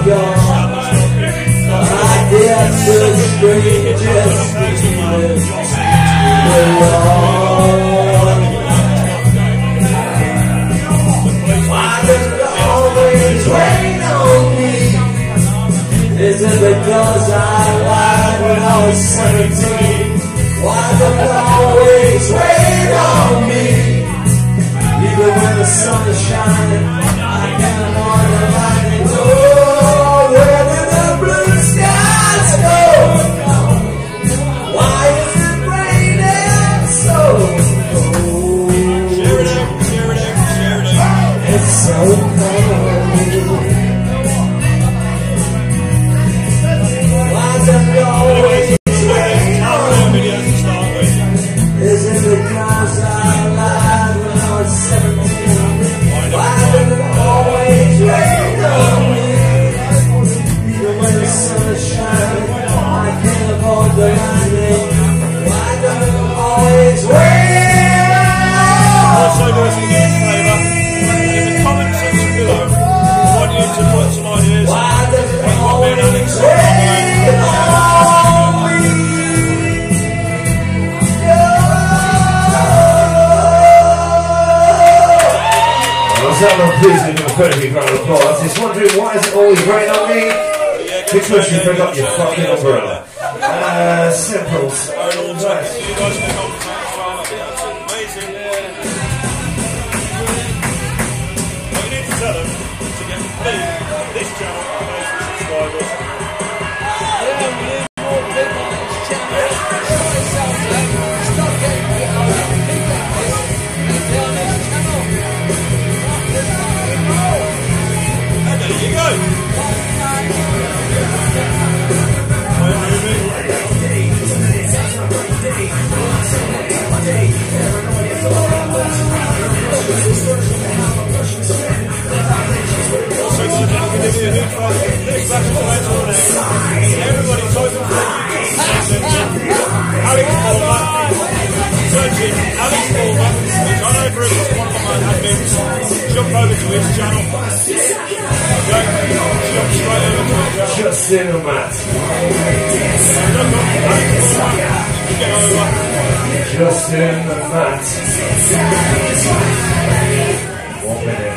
Is it because I lied when I was 17? Why does it always rain on me? Even when the sun is shining, I can't avoid the lightning. Oh, where did the blue skies go? Why is it raining so cold? It's so cold. Always rain on me. Is it because I lied when I was 17? Why does it always rain on me? Even when the sun is shining, I can't avoid the lightning. Why does it always rain on me? In the comment section below, I want you to put some ideas. Why does it always rain? Please give an incredibly round of applause. Just wondering why is it always rain on me? Because you forgot your fucking umbrella. Simple. Amazing. What you need to tell them to get this channel and subscribers. Everybody's open for Alex Palmer. Searching Alex Palmer, which I know for is one of my admins. Jump over to his channel. Okay, jump straight over to his channel. Just in a mat. Just in the mat. 1 minute.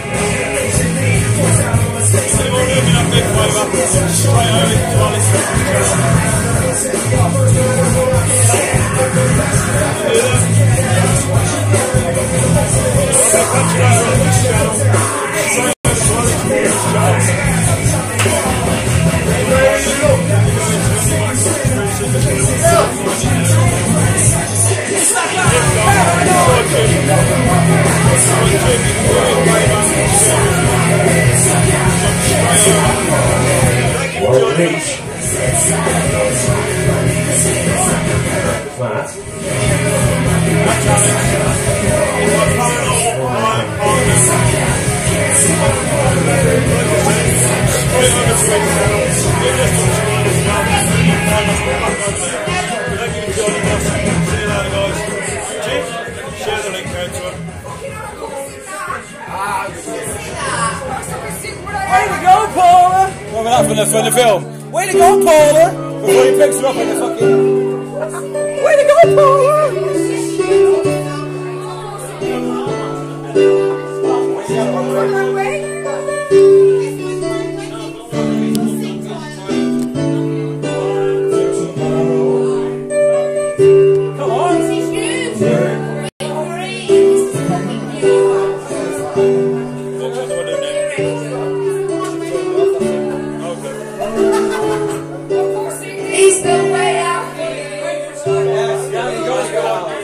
Reach. Flat. Share the link out to him. Way to go, Paula! What about that from the film? Way to go, Paula! Before he picks her up in the fucking... Way to go, Paula! He's the way out. Yes, yeah, you go.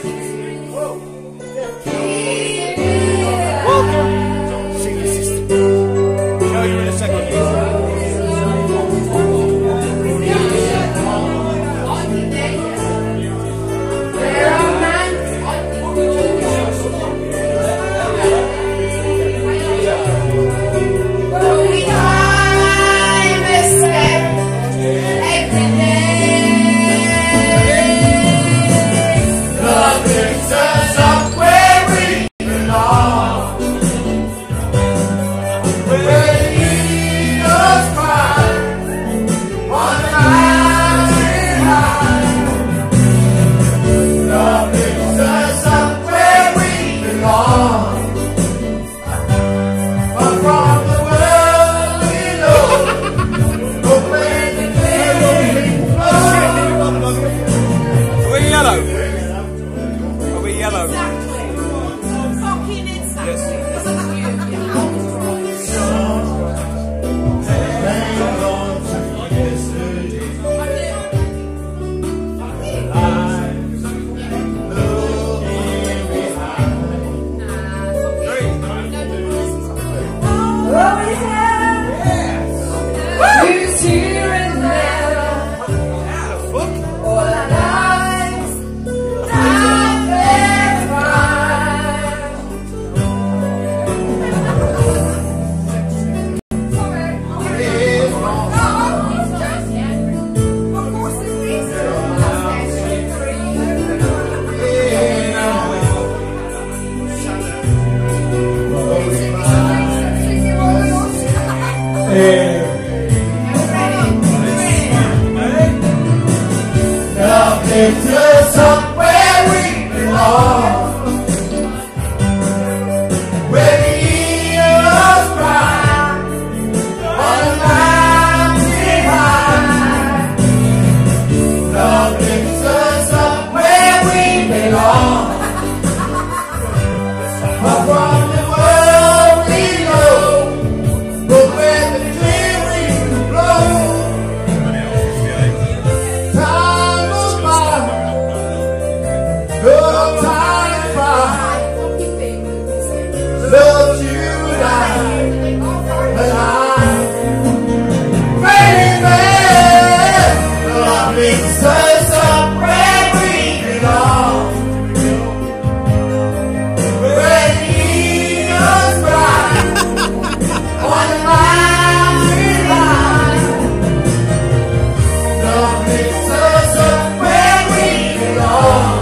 lift us up where we belong. Where the eagles fly on a mountain high. Love lifts us up where we belong. Far from the world we know, but where the clear winds blow. Time goes by, no time to cry. Love you and I, baby. Love lifts us up where we belong. Where the eagles fly on the mountain high. Love lifts us up where we belong.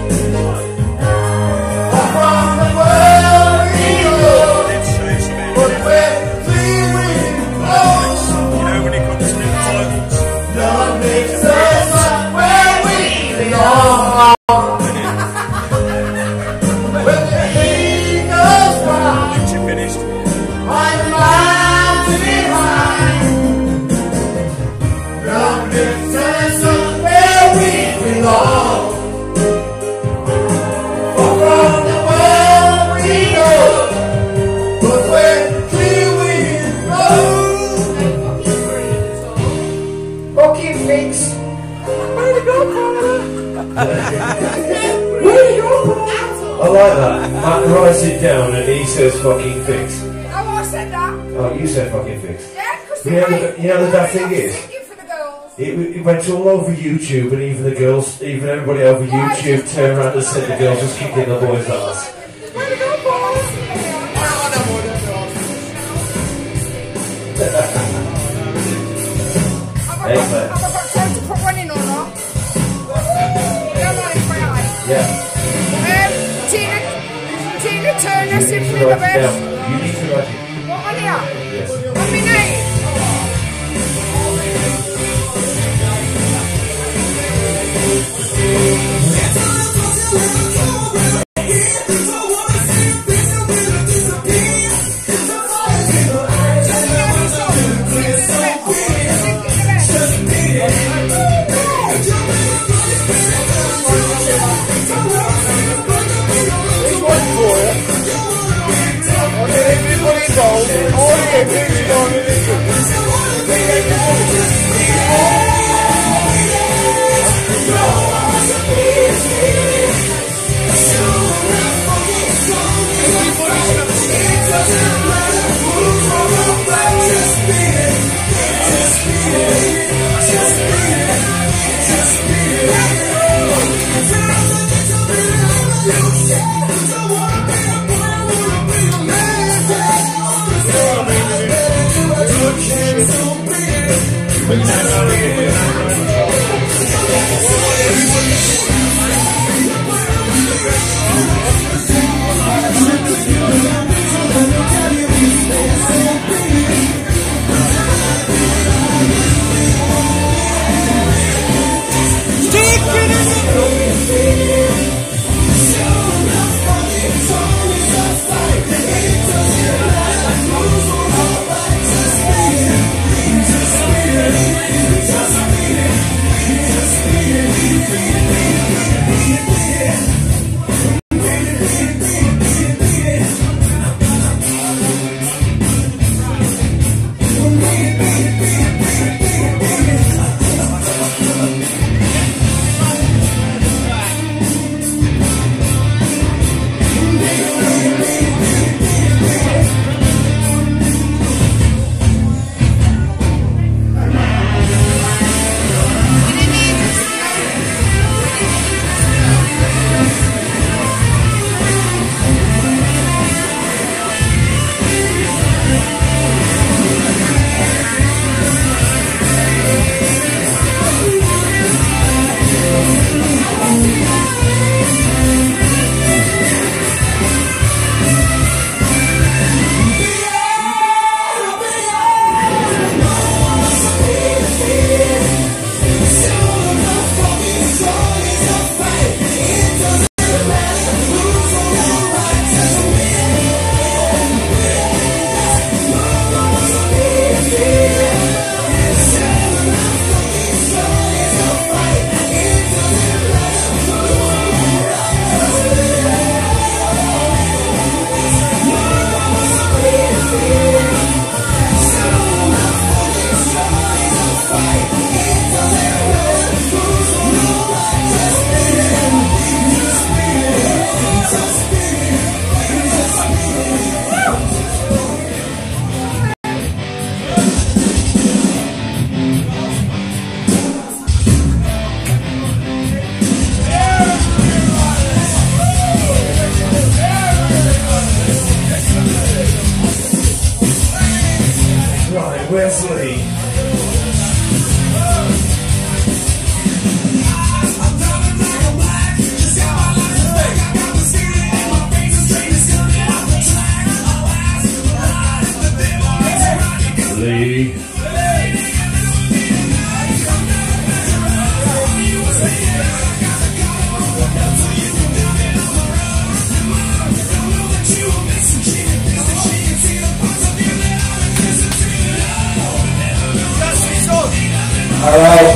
Far from the world we go, but where the wind blows. When it comes to the titles, Love lifts us up where we belong. Where the eagles fly she finished. on the mountain high. Love lifts us up where we belong. Far from the world we go, but where the wind blows. Fucking fix. Way to go, Carter. Way to go, Carter. I like that. Matt writes it down and he says fucking fix. Oh, I said that. Oh, you said fucking fix. Yeah, because You know the bad thing is, for the girls. it went all over YouTube, and even the girls, even everybody over YouTube turned around and said the girls was kicking the boys' ass. Way to go, boys. Hey, Have man. I got time to put one in or not? Come on, it's my eye. Yeah. Tina Turner, You need simply to the write it best. down. You need to write it. What on here? Yes. What's my name? Just lady. All right.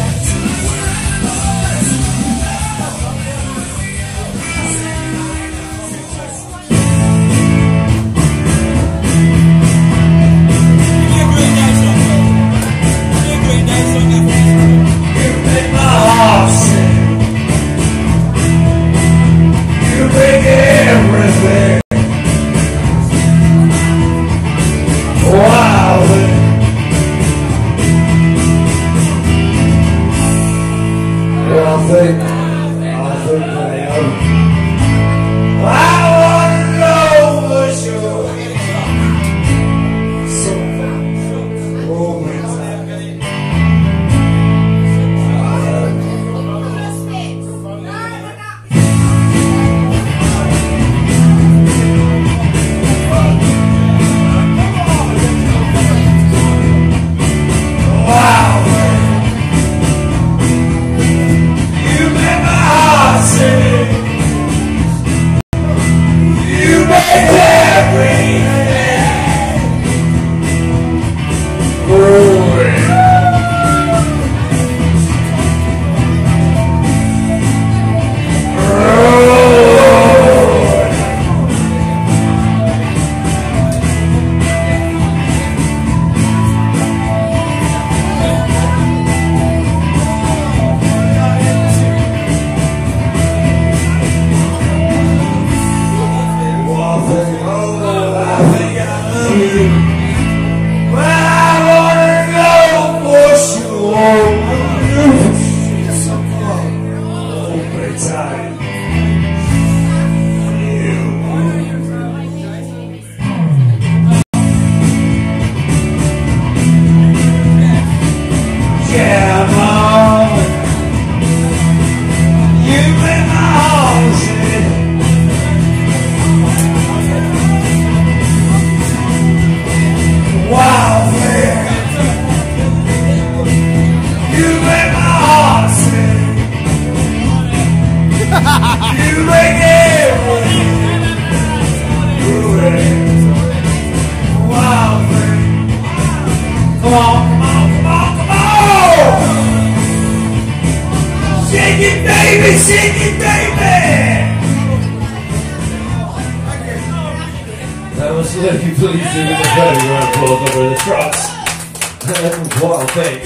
That was looking pleasing with a very round applause over the trucks. That was what I think.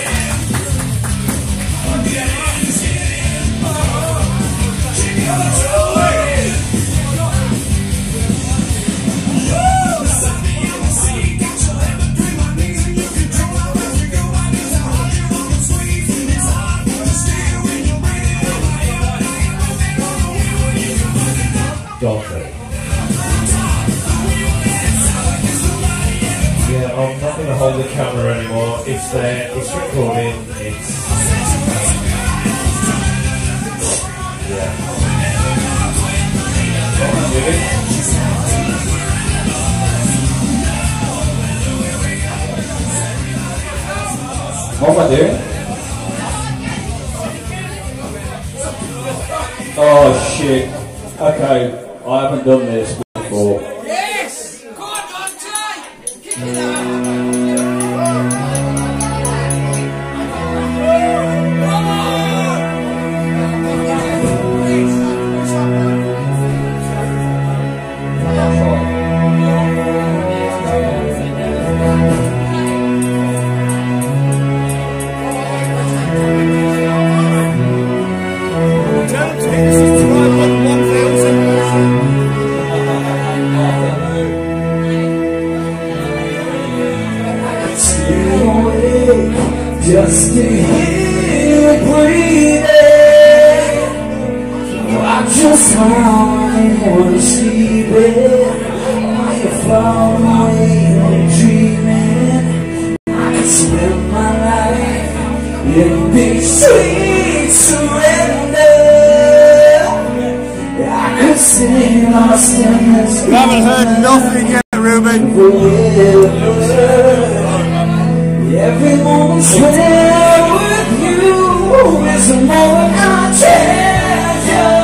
Dolphin. Yeah, I'm not going to hold the camera anymore. It's there, it's recording, it's... Yeah. What am I doing? Oh shit. Okay, I haven't done this before. Yes! Go on, Andre! Kick it out! Just to hear you breathing, I just wanna sleep it. While you're far away and dreaming, I could spend my life in big sweet surrender. I could stay lost in this. You haven't heard nothing yet, Ruben. Every moment spent with you is a moment I treasure.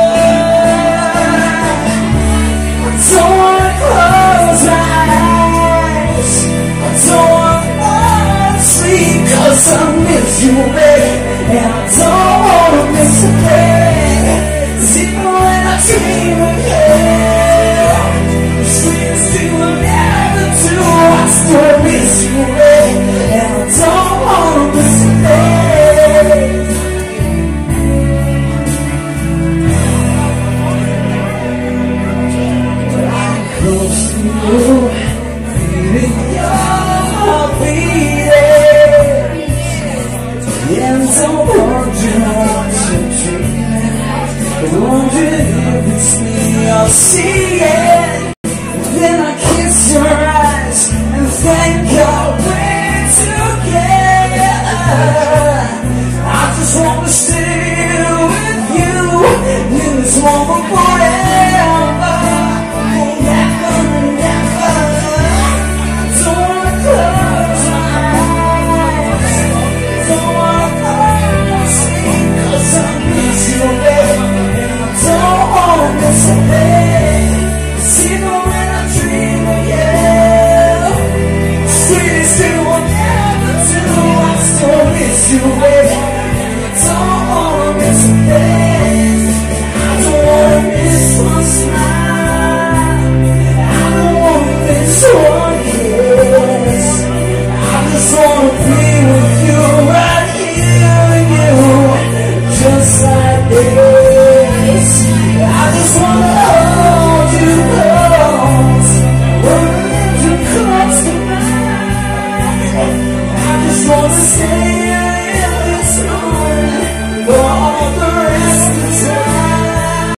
I don't wanna close my eyes, I don't wanna sleep, 'cause I miss you, baby, and I don't wanna miss a thing. 'Cause even when I dream of you, the sweetest thing will never do. I still miss you, baby, and I don't wanna miss a thing. I'm close to you, feeling your heartbeat, and I'm wondering what you're dreaming. Wondering if it's me I'll see it. Then I kiss your eyes and thank God we're together. I just want to stay with you in this moment forever, forever and ever. I don't wanna close my eyes, don't wanna fall asleep, 'cause I miss you, baby, and I don't wanna miss a thing. 'Cause even when I dream of you, sweetest thing will never do. I still miss you, baby, and I don't wanna miss a thing. I don't wanna miss one smile, I don't wanna miss one kiss. I just wanna be with you, right here with you, just like this. I just wanna hold you close, hold you close to mine. I just wanna stay in this moment for all the rest of the time.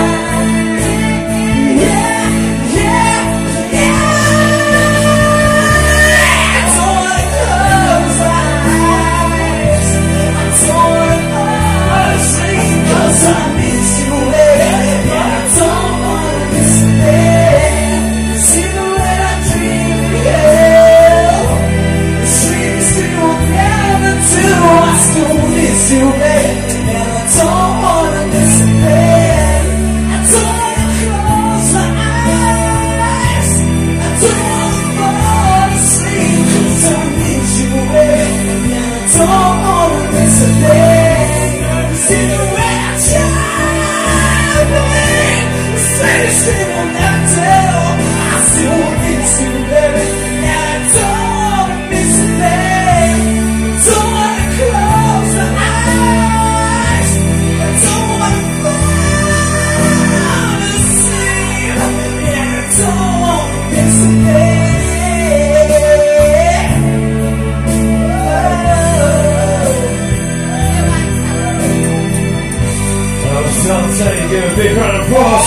Yeah, yeah, yeah. I don't wanna close my eyes, I don't wanna fall asleep, 'cause I miss you, baby, and I don't wanna miss a thing. 'Cause even when I dream of you, the sweetest thing will never do. I still miss you, baby, and I don't wanna miss a thing. I don't wanna close my eyes, I don't wanna fall asleep, 'cause I miss you, baby, and I don't wanna miss a thing. 'Cause even when I try, baby, the sweetest thing will never do. I still miss you, baby, and I don't wanna miss a thing. Don't wanna close my eyes, I don't wanna fall asleep, and I don't wanna miss a thing. I was trying to tell you, give a big round of applause.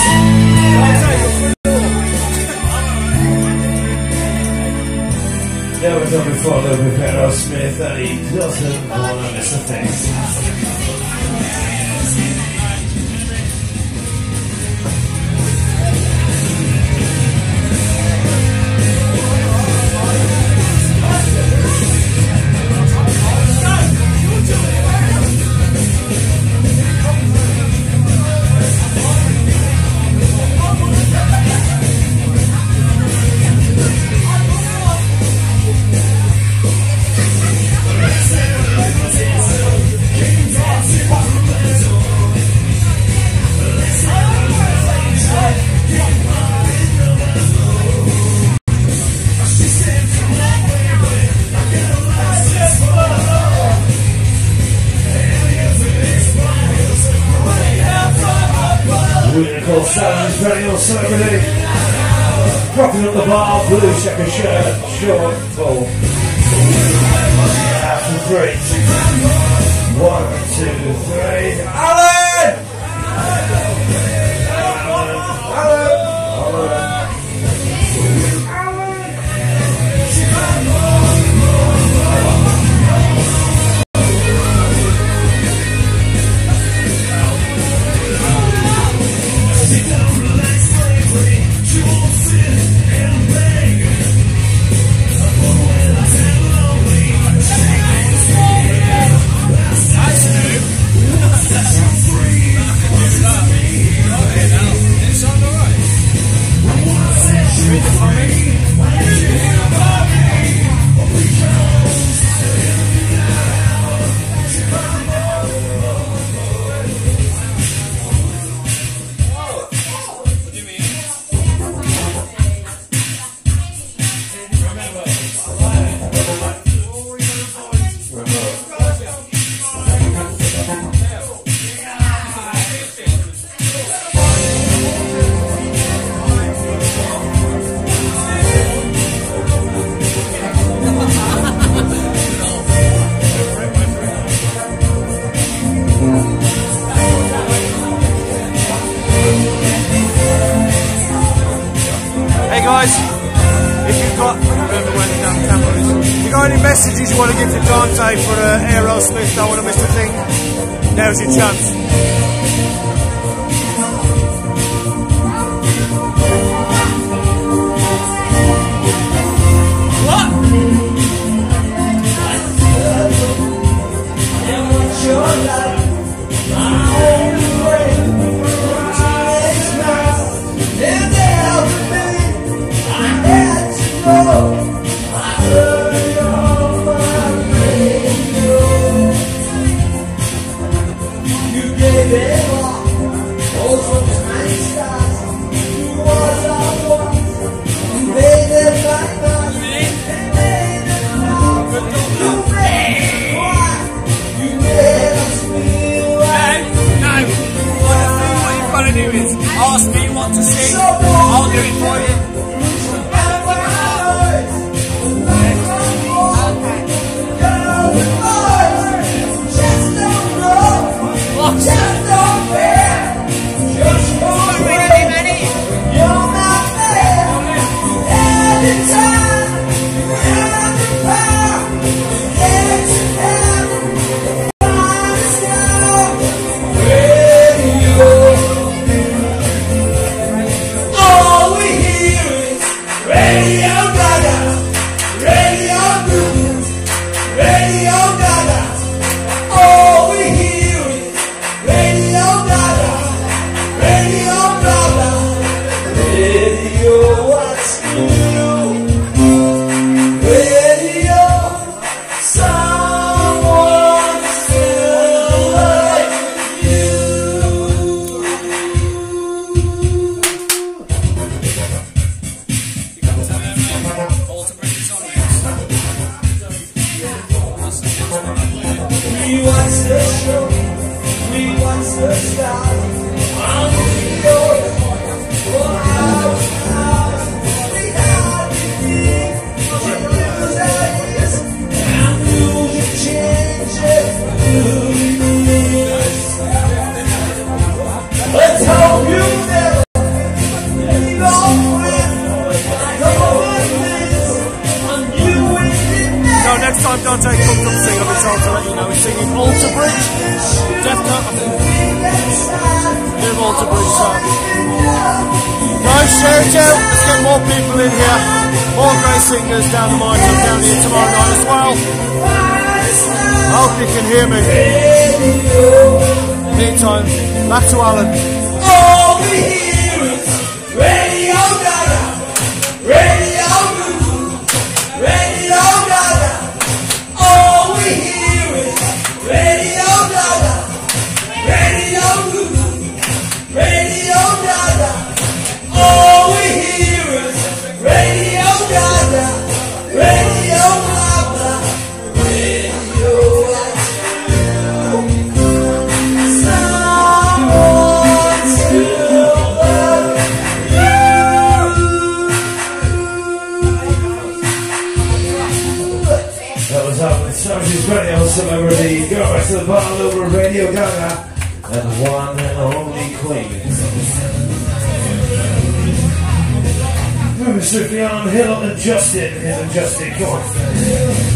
Never done before, though, with Aerosmith, and he doesn't want to miss a thing. Sally's perennial celebrity, rocking up the bar, blue checker shirt, short, tall. After 3, 1, 2, 3, Alan! messages you want to give to Dante for Aerosmith, Don't Want to Miss a Thing, now's your chance. Ask me what to sing, I'll do it for you. Next time Dante comes up sing, I'll be told to let you know he's singing Alter Bridge. Definitely. New Alter Bridge song. Guys, share it out. Let's get more people in here. More great singers down the Mine Club down here tomorrow night as well. I hope you can hear me. Meantime, back to Alan. All we hear is Radio Gaga, Radio Goo, Radio Gaga. All we hear is Radio Gaga, Radio Goo, Radio Gaga. All we hear is Radio Gaga, Radio Gaga, Radio Gaga. Sergeant's Radio Celebrity, go back to the bottle over Radio Gaga, and one and only Queen. Moving swiftly on, Hill and Justin, come on.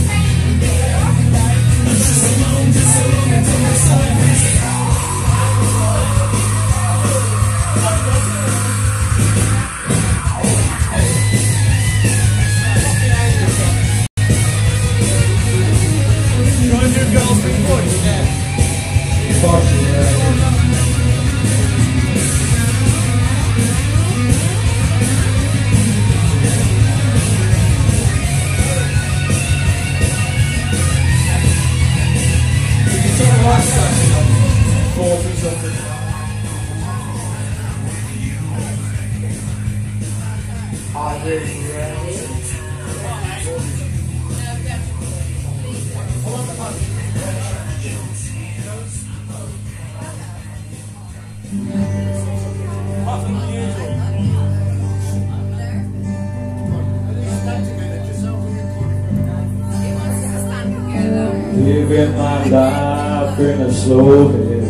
Living my life in a slow bed,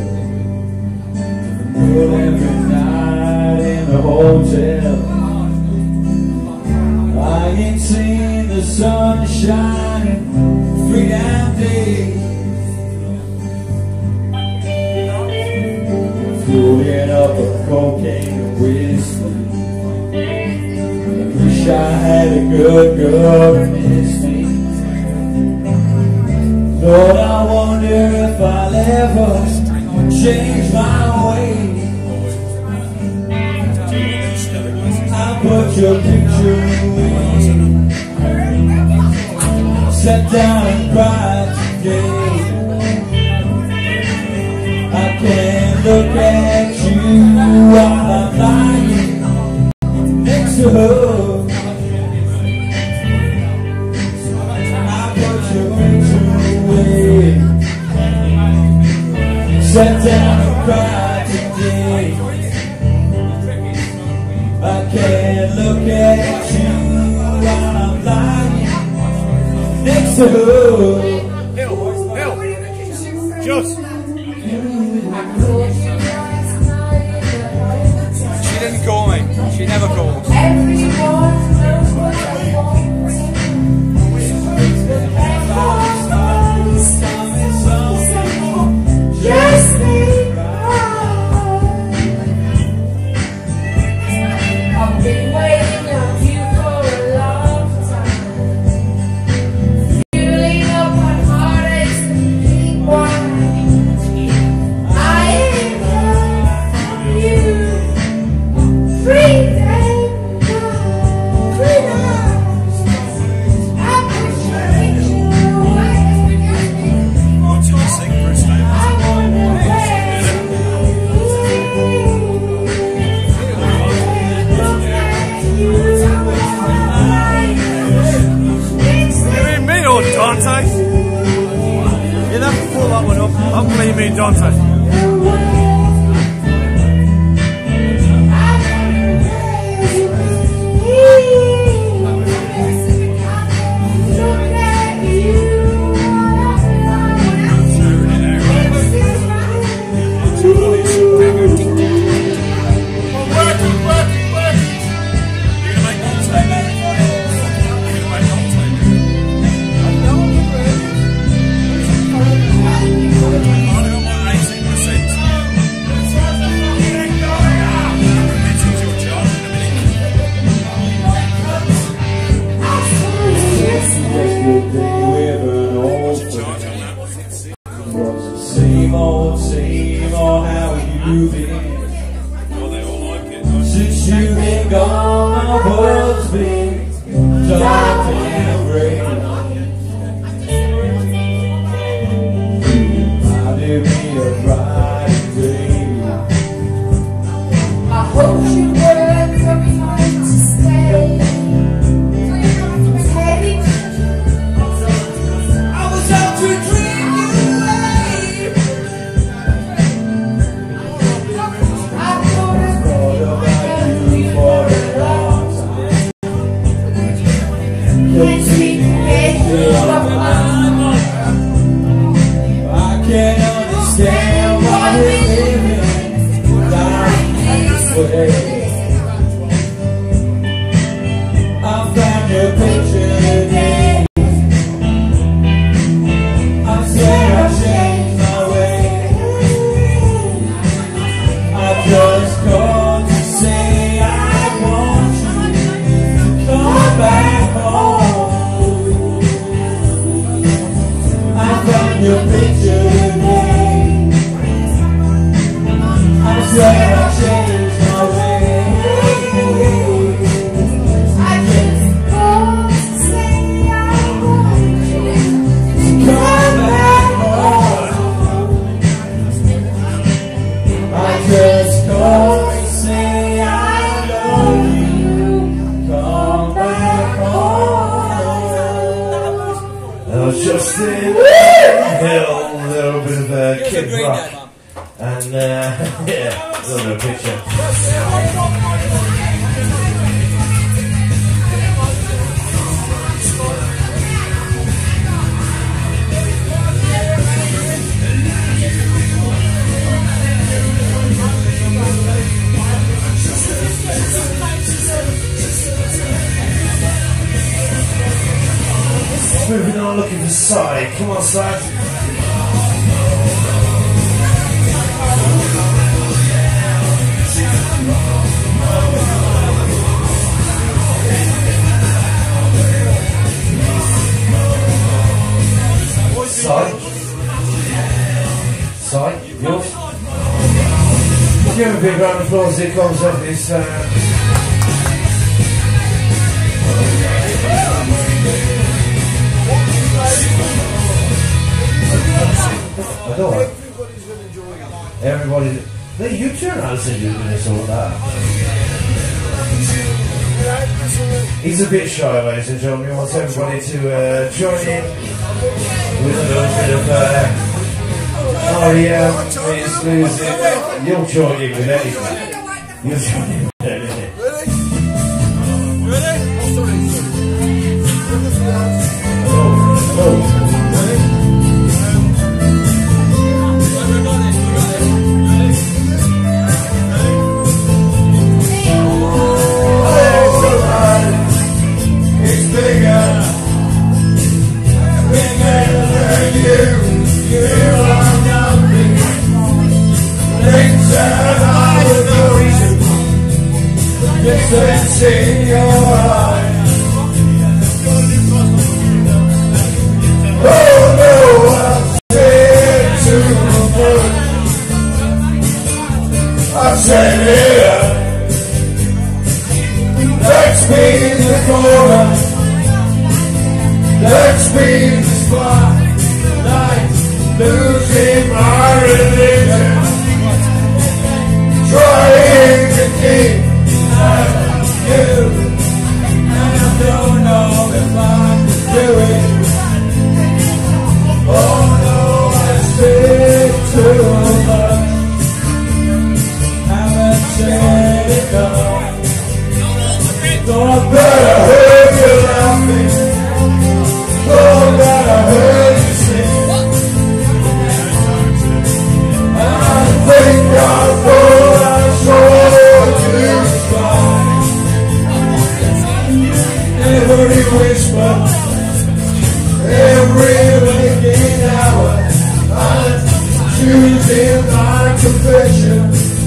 every night in a hotel. I ain't seen the sun shining Freedom Day. Pulling up a cocaine and whiskey. Wish I had a good girl to miss me. Lord, I wonder if I'll ever change my ways. I put your picture away. Sat down and cried today. I can't look at you while I'm lying next to her. I put your picture away. Sat down and cried today. I can't look at you while I'm lying next to her. Just. She didn't call me. She never called. I've been waiting on you for a long time. Fueling up my heartaches and keep wine. I ain't love you. Freedom, freedom. I push your picture away. What's your sing for a statement? I wanna You mean me or Dante? You'll have to pull that one up. I'm going to mean Dante. Same old, how you been? Since you've been gone, my world's been dark and gray. Reminded me of bright day. I hope you were coming to stay. I was out to dream you away. Thought about you for a long time. Can't see I can't understand why we're living without this way. I found your picture today. I said I changed my way. I just called to say I want you to come back home. I found your picture today. I said I changed my way. I just called to say I want you to Come back home. I just called to say I love you. Come back home. That was Justin Hill, a little bit of Kid Rock, and yeah, a little bit of picture. Moving on, looking for Psy. on, son. Side, yours. Give him a big round of applause as he comes off this. I don't know. Everybody. You turn around and say you're doing this all that. He's a bit shy, ladies and gentlemen. He wants everybody to join in with a little bit of. Oh yeah, it's losing. You'll join in with anything. You'll join in with anything. Ready? Oh. It's bigger than you. You are nothing. Things that I would do. Distance in your eyes. Oh no, I've said too much. I've said it. Let's be in the corner. Let's be in the spotlight. Losing my religion. Trying to keep you. And I don't know if I can do it. Oh no, I said too much. Haven't said it all. Thought that I heard you laughing. Thought that I heard you sing. I think I thought I saw you cry. Every whisper, every waking hour, I'm choosing my confession.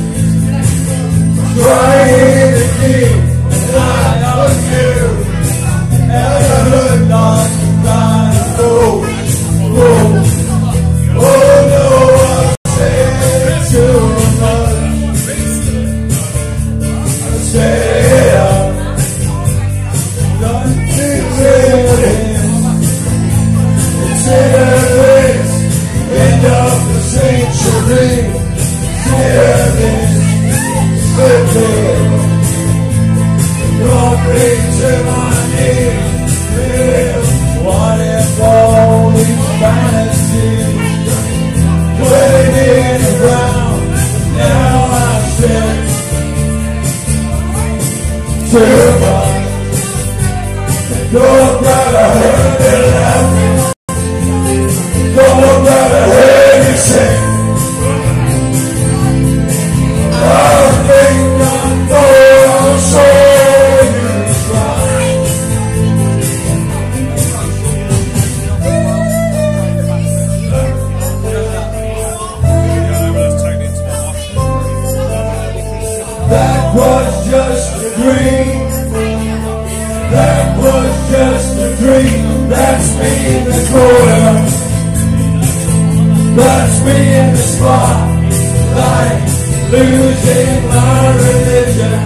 Trying to keep an eye on you. And I heard not to cry. Oh no, I said too much. I said don't consider this end of the century. Consider this slipping. Don't bring to my knees. What if all these fantasies waiting around? Now I've said too much. Don't gotta hurt me laughing. Don't gotta hear you sing. I think I thought I saw you cry. That was just a dream. That was just a dream. That's me in the corner. That's me in the spotlight. Losing my religion.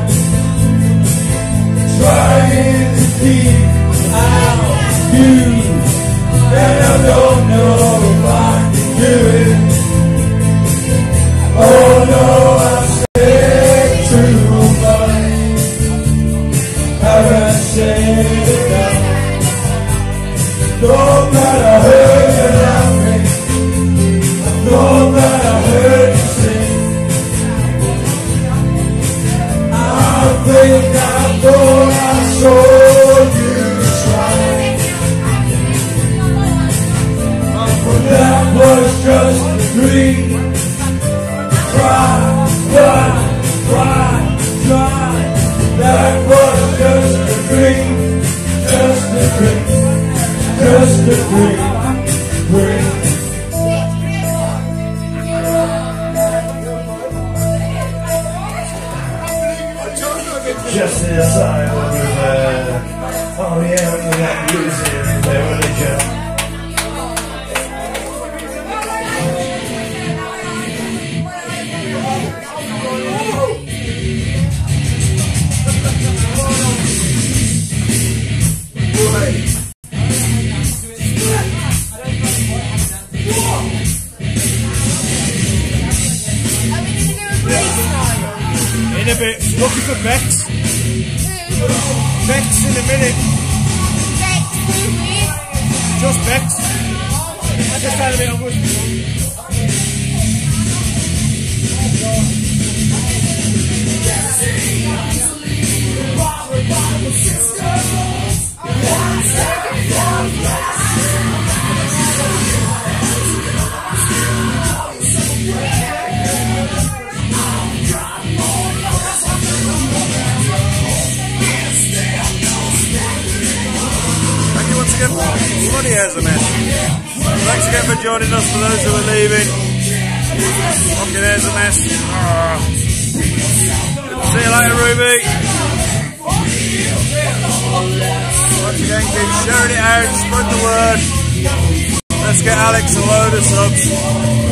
Trying to keep out you. And I don't know if I can do it. Oh no, I've said too much. Haven't said enough. Don't matter heard you laughing. Don't matter heard you sing. I think I thought I saw you try. But that was just a dream. Try. That was just a dream. Just a dream. Just a dream. decide with R.E.M. without losing their religion. In a bit, looking for Bex. Bex in a minute. Just Bex. Just had a bit of Bloody hell's a mess. Thanks again for joining us for those who are leaving. Fucking hell's a mess. See you later, Ruby. Once again, keep sharing it out, spread the word. Let's get Alex a load of subs.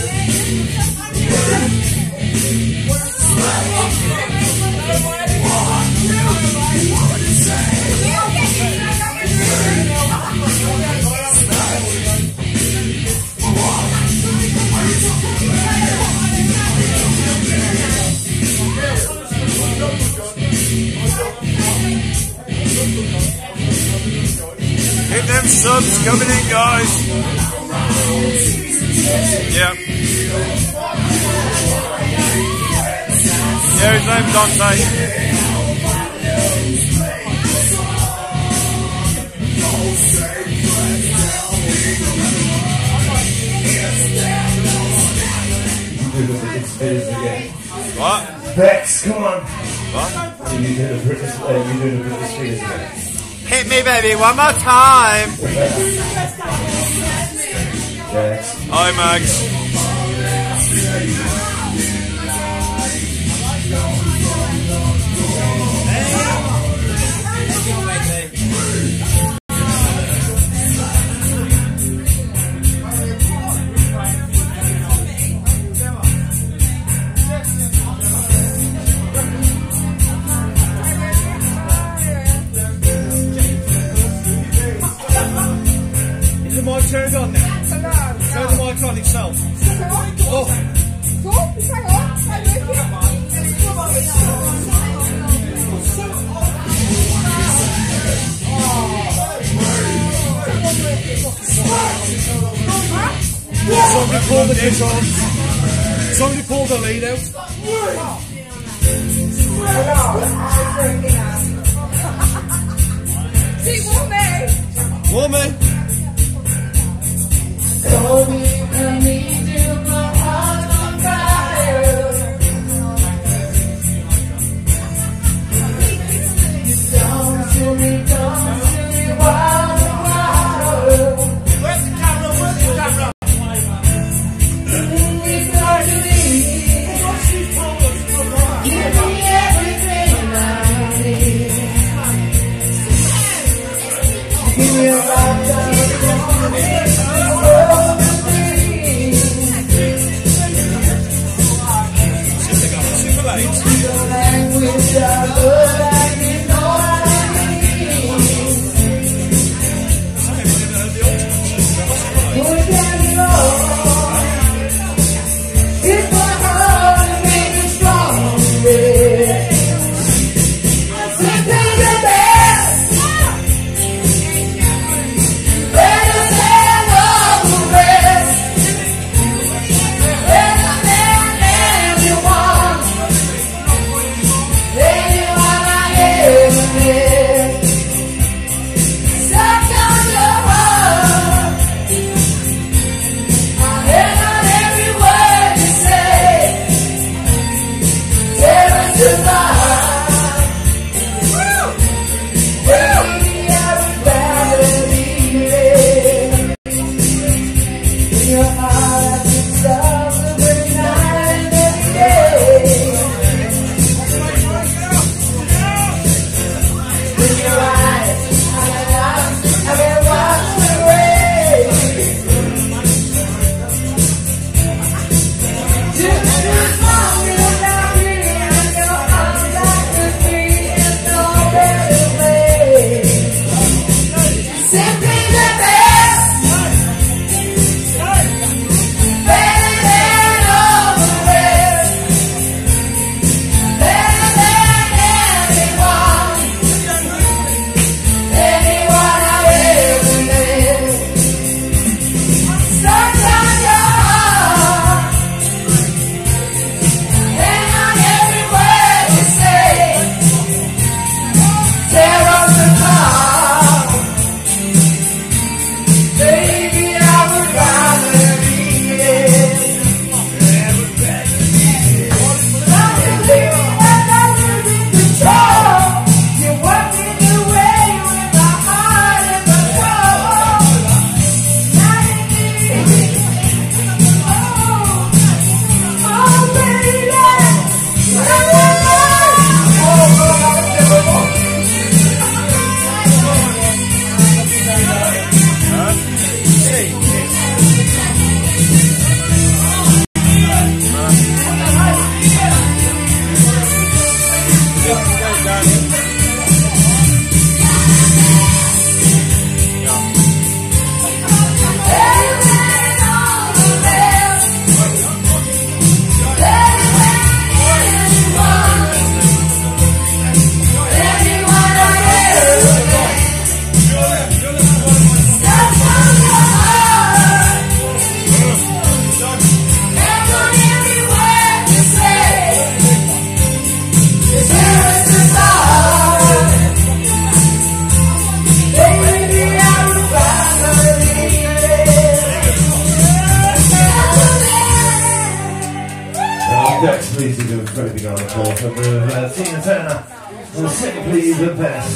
Keep them subs coming in, guys. Yeah. Yeah, his name's Dante. What? Bex, come on. What? You do the British Spears again. Hit me, baby, one more time. Yes. Hi, Mags. Turned on now. Turn the mic on itself. Oh. Somebody pull the dish on. Somebody pull the lead out. See, woman. Told me I need you, my heart on fire. Don't you me, wild and wild. Where's the camera? Where's the camera? Give me everything I need. Give me a lifetime. Dex, please do a very big round of applause for Tina Turner. And Simply the Best.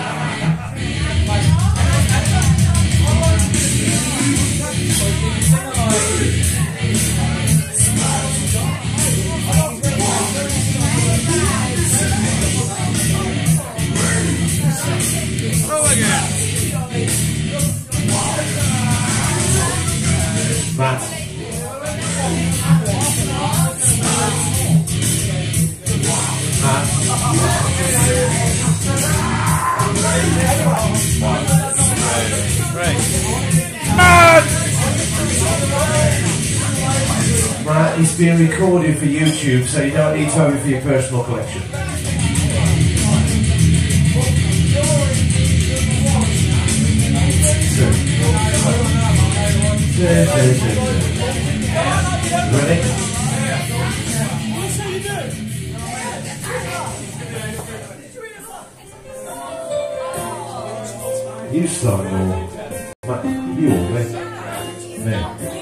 Matt. Matt, it's being recorded for YouTube, so you don't need to have it for your personal collection. Ready? You start or you or me? Me.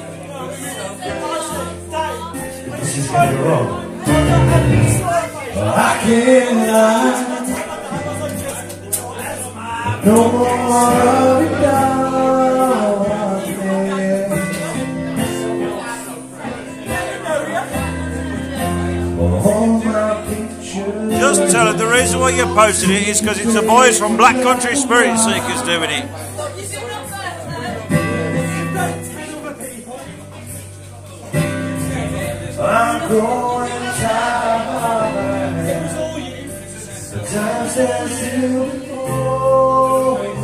This is going to be wrong. I can't lie. No more of it down. Just tell her the reason why you posted it is because it's the boys from Black Country Spirit Seekers doing it. I'm growing tired. The time stands still before me.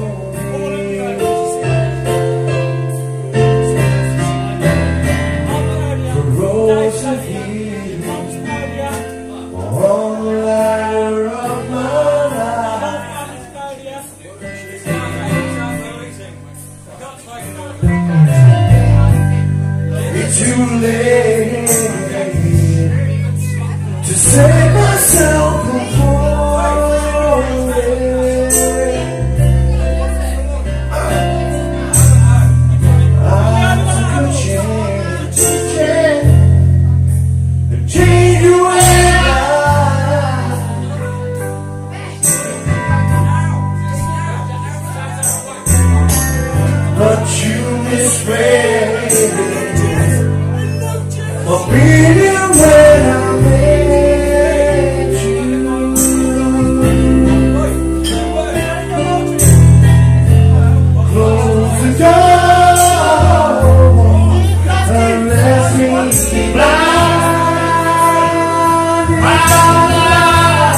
The roads of healing on the ladder of my life. It's too late to save myself from falling. I took a chance and change your life, but you misread my beating when I met you. Close the door and let me blind my life.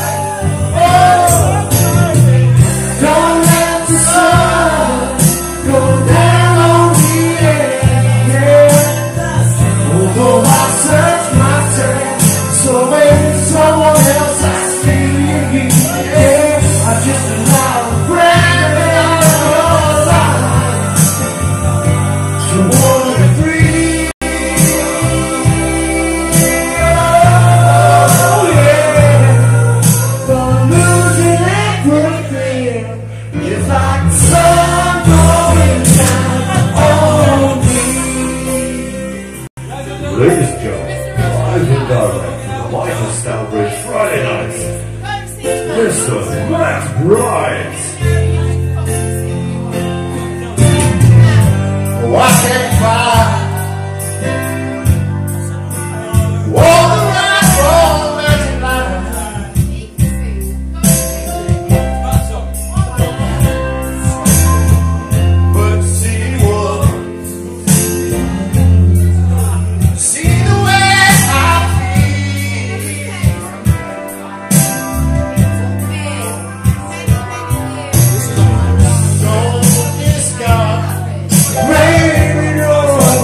Don't let the sun go down on me. Although I search myself, so when someone else I see, yeah, I just allow the breath of your life to wander free. Oh yeah, but losing everything is like the sun going down on me. Ladies and gentlemen, live and direct from the Life of Stourbridge Friday night, Mr. Matt Bright. Oh, I can't find all the right romantic lines. But see what? See the way I feel. Don't discard, maybe you're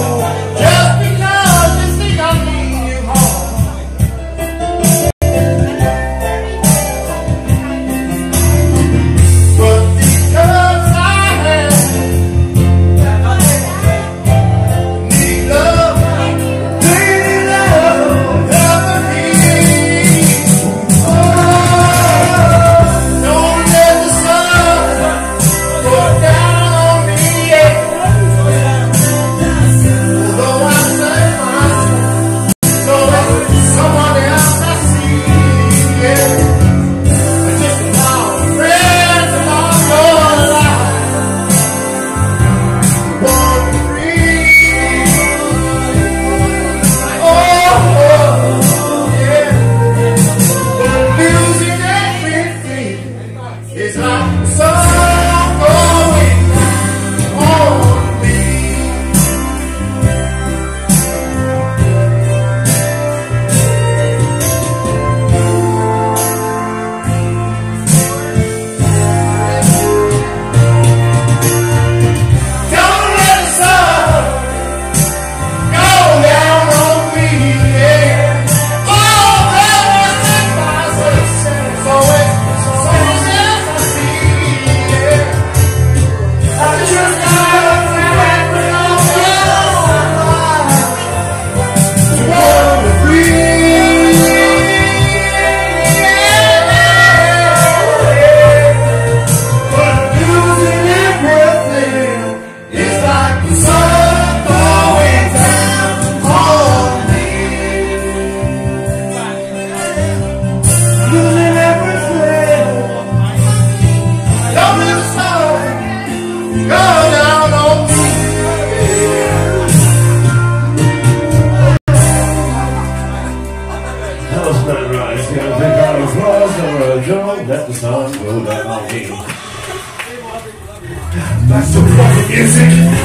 music.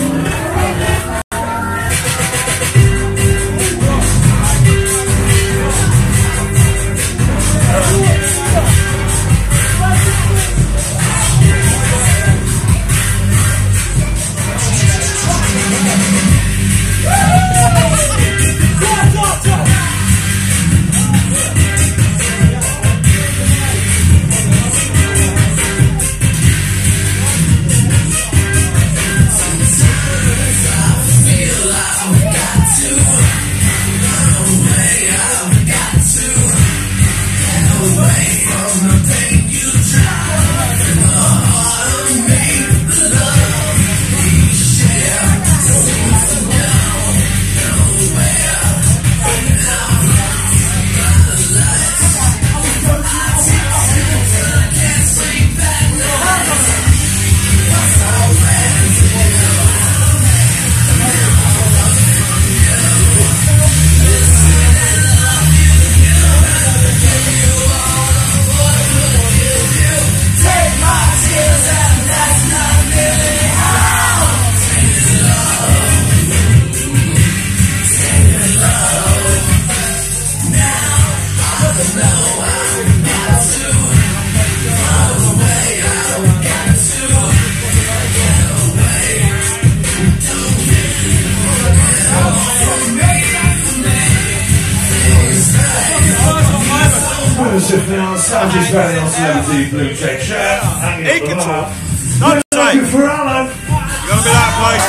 Sound's ready on the blue check shirt. He can talk. No, looking for Alan. You gotta be that place.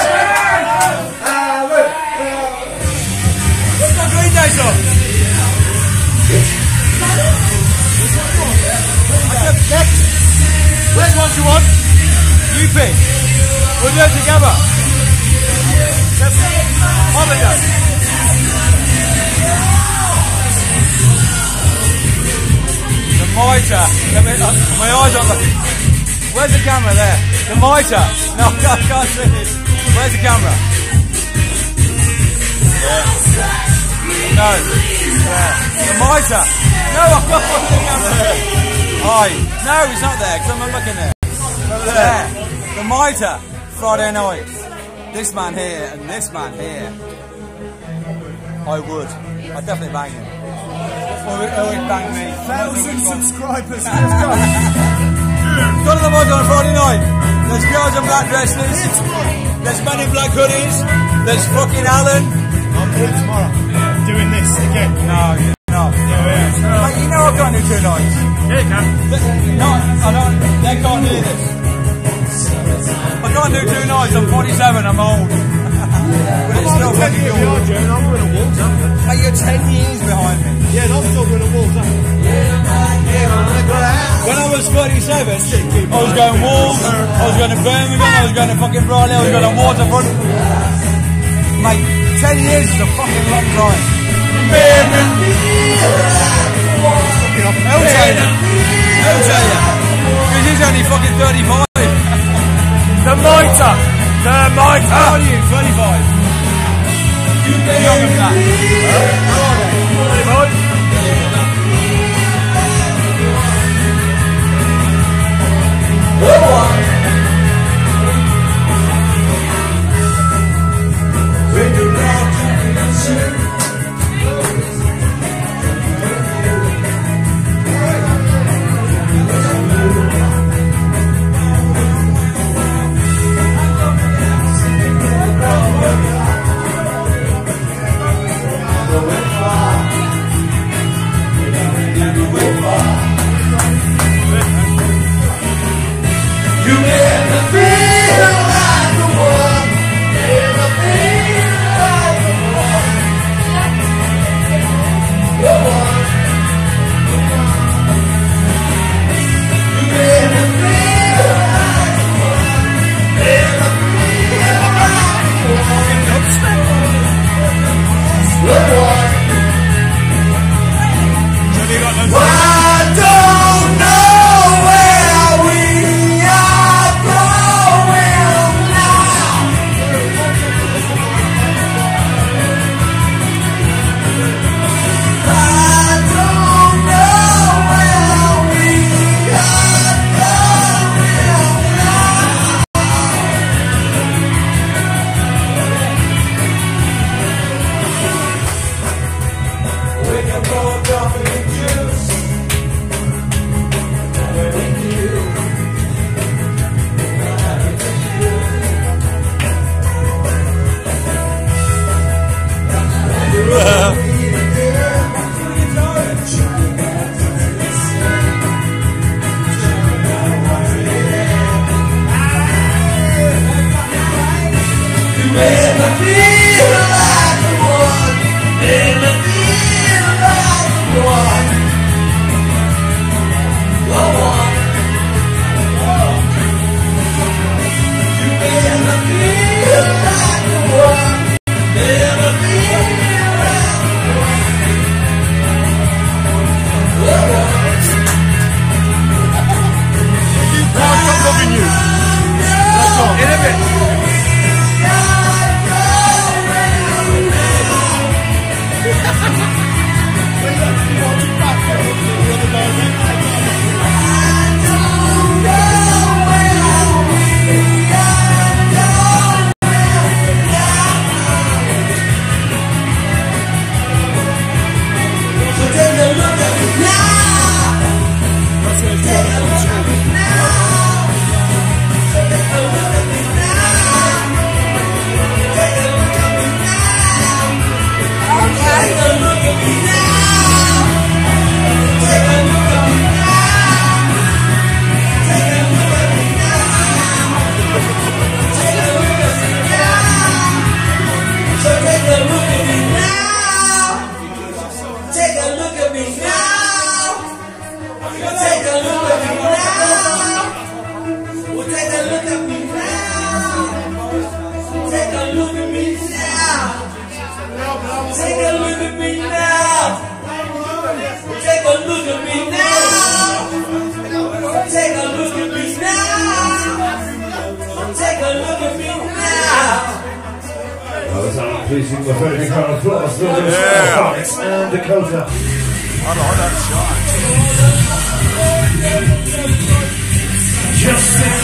What's my Green Days on? Next. Which one do you want? You pick. We'll do it together. Holiday. Mitre. My eyes aren't looking. Where's the camera there? The mitre. No, I can't see it. Where's the camera? No. There. The mitre. No, I've got the camera. Hi. No, it's not there because I'm not looking there. Over there. The mitre. Friday night. This man here and this man here. I would. I'd definitely bang him. Or he'd bang me. 1,000 subscribers. Go to the mod on Friday night. There's girls in black dresses. There's men in black hoodies. There's fucking Alan. I'm here tomorrow. Doing this again. No, you're not. Mate, you know I can't do 2 nights. Yeah, you can. No, I don't. They can't hear this. I can't do 2 nights. I'm 47. I'm old. But it's still fucking I'm cool. going to Wolves, Mate, you're 10 years behind me. yeah, and I'm still going to Wolves, When I was 37, I was going Wolves, I was going to Birmingham, I was going to fucking Bradley, I was going to Waterfront. Mate, 10 years is a fucking long time. I'll tell you. Because he's only fucking 35. The mitre. The mitre. How old are you? 35. Younger than that. Pleasing with a very big round of applause. And Dakota. I like that shot. Justin.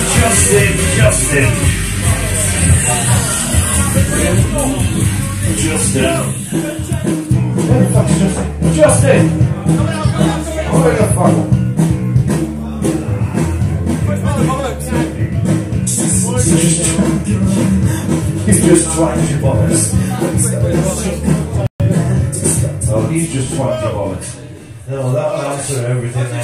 Where the fuck's Justin? Justin! Where the fuck? He's just trying your bollocks. Oh, he's just trying your bollocks. No, that'll answer everything then.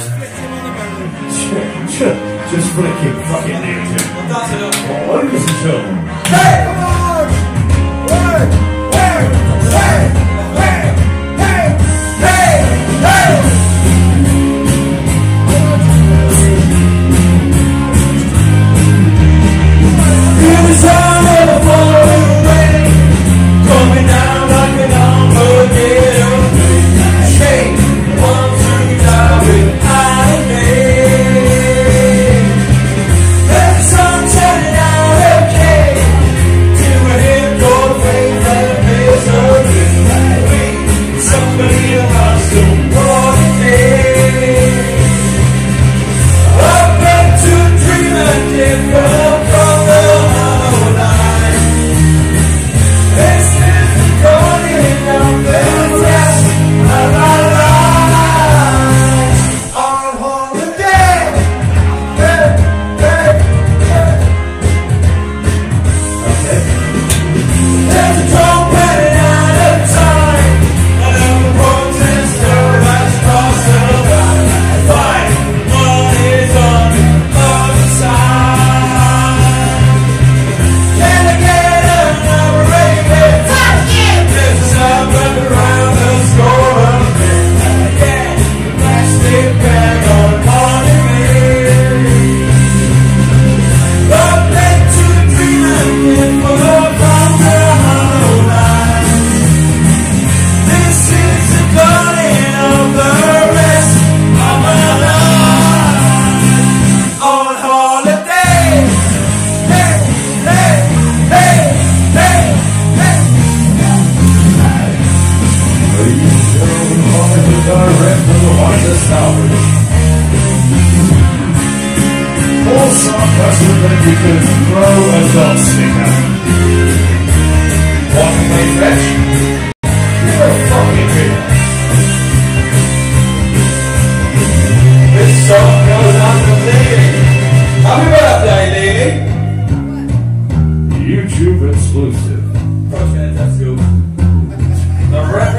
Just flicking fucking into him. Oh, ladies and gentlemen. Hey! Come on! Hey! Hey! Hey! Hey! Hey! Hey! Hey! Here we sound of a falling rain, coming down like an Armageddon. Shake, one, two, die with lightning. Let the sun shining out okay, till we hear gold flames and misery. Somebody else don't want it. I've been to dream and different from the hollow line. This is the calling of the rest of our lives. On holiday, hey, hey, hey. Okay. There's a trumpet at a time, another protester has crossed the line. Fight what is on the other side. Can I get another raven? This up and around the score of men. Again, plastic bag on monument. Up into the dream again, full of hunger, hollow line. This is the calling of the rest of my life. On holiday. Hey, hey, hey, hey, hey. Ladies and gentlemen, welcome to direct from the Honda Salvage. All sarcasm that you can throw a dot sticker. What can they fetch? You're a fucking winner. This song goes out to Lily. Happy birthday, Lily. YouTube exclusive. The rep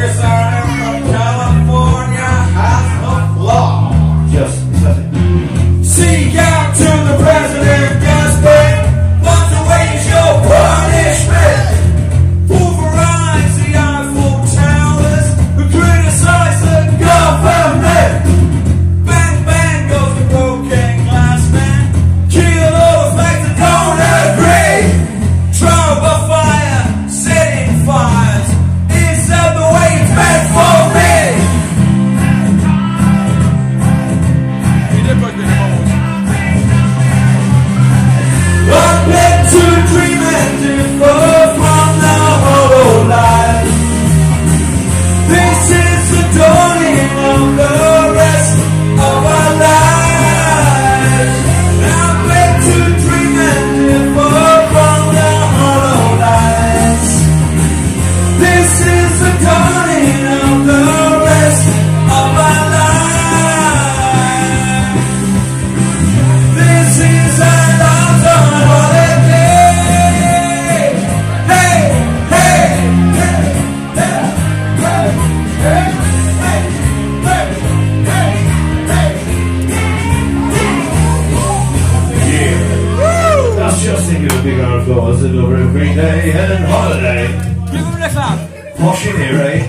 that? Posh in here, eh?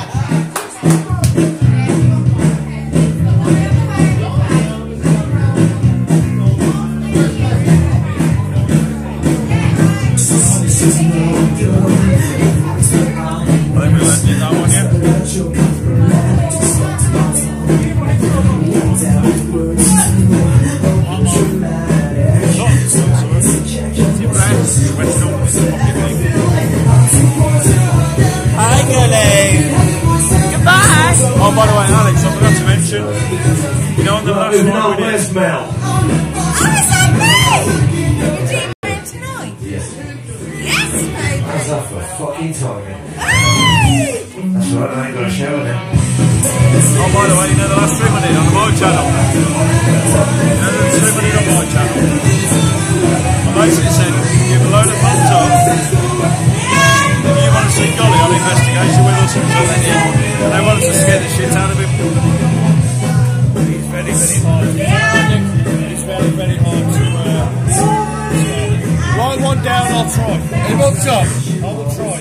Oh, by the way, Alex, I forgot to mention, you know, on the last one we did. Where's Mel? Oh, is that me? You're doing it tonight? Yes. Yes, baby. How's that for fucking timing? Hey! That's right, I ain't got a shower then. Oh, by the way, you know the last stream I did on my channel? You know the stream I did on my channel? I basically said, give a load of thumbs up if you want to see Golly on investigation with us, so they did. They wanted to scare the shit out of him. It's very, very hard. It's very, very hard to write one down, I'll try. It won't up. I will try.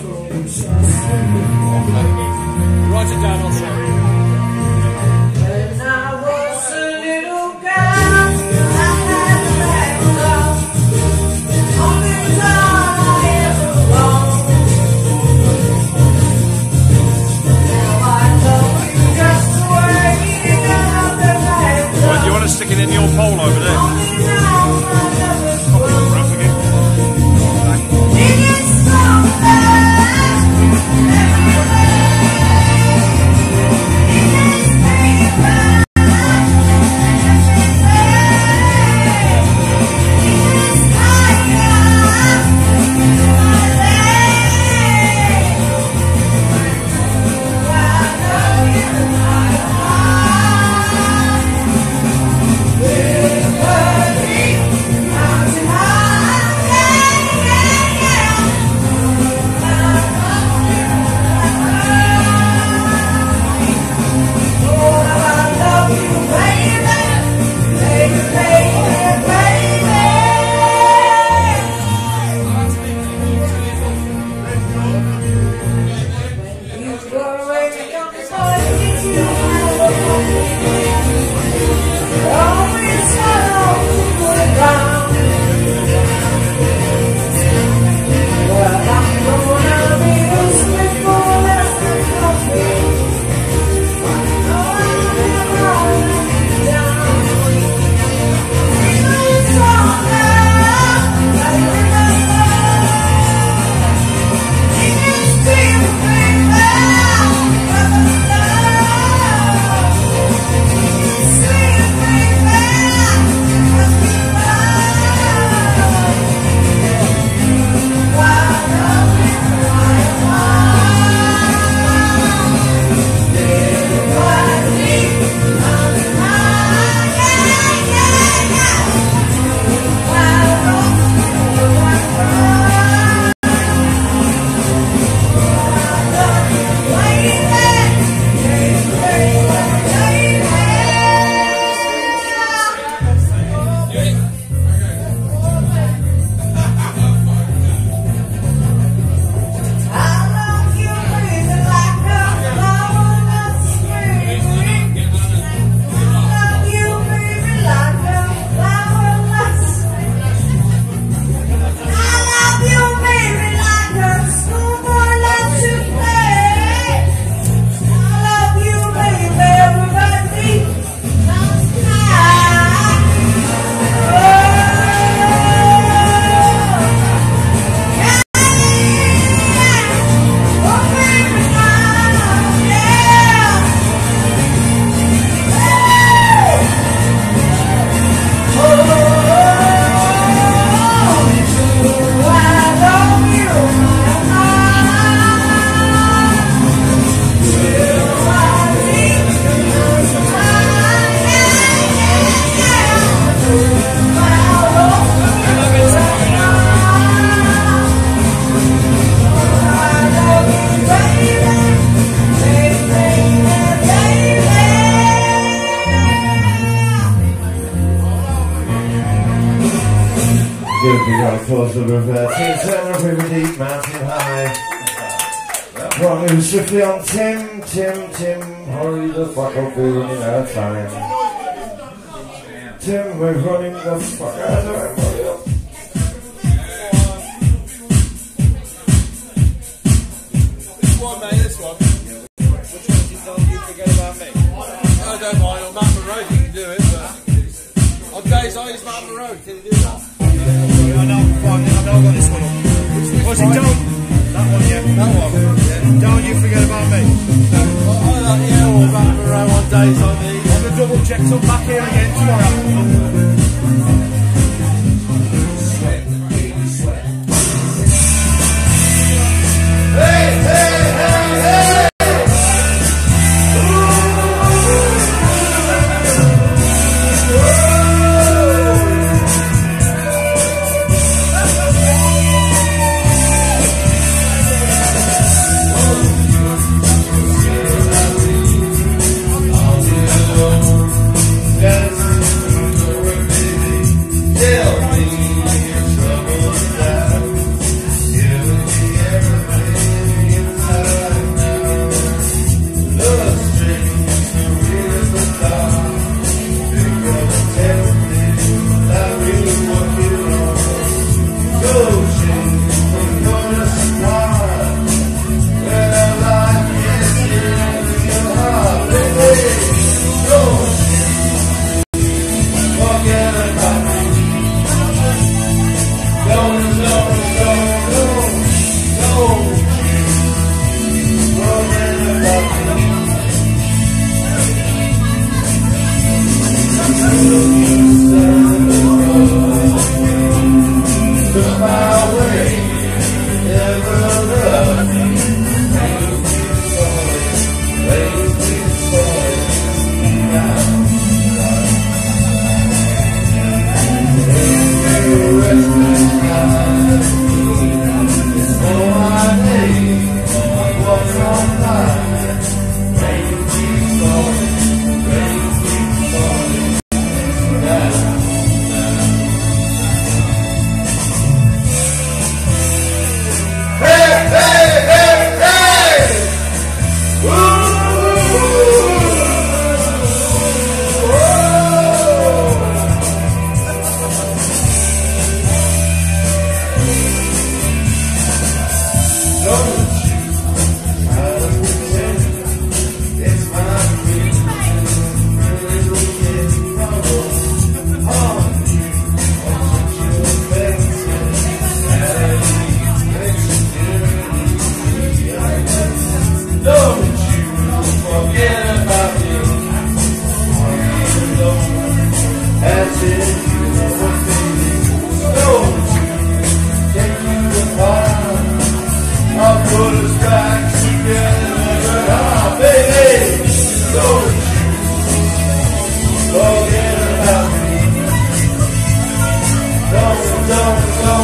Write it down, I'll try. When I was a little girl, I had a laptop. Only time I ever wrong. Now I know you just the way you got the laptop. Right, you want to stick it in your pole over there? Only now I never Copy the front again. did something. Give a big round of applause for Team Turner, River Deep, Mountain High. Right, moving swiftly on. Tim, hurry the fuck up, we're running out of time. Tim, we're running the fuck out of time. Hurry up. This one, mate, this one. Which one you don't you forget about me? I don't mind, on Mountain Road you can do it, but on days I use Mountain Road, can you do that? I know, fine, I know I've got this one up. What's it, don't? That one, yeah. That one? Yeah. Don't you forget about me. Yeah, or Mountain Road on days like these. I'm going to double check some back here again tomorrow.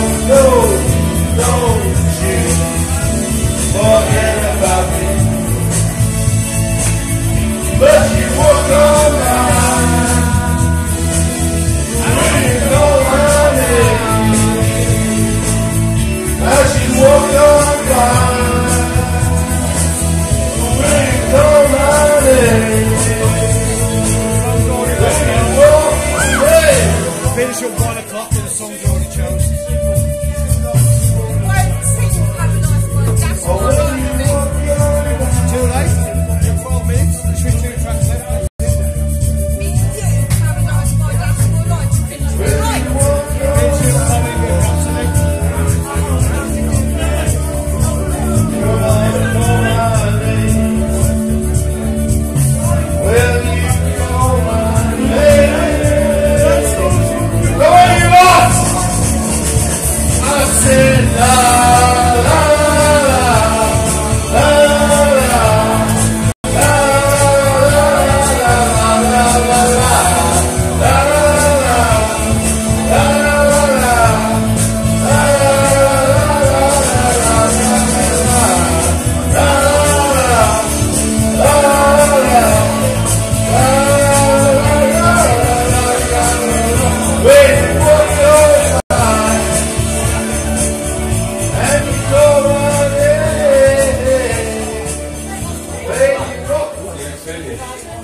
Don't you forget about me.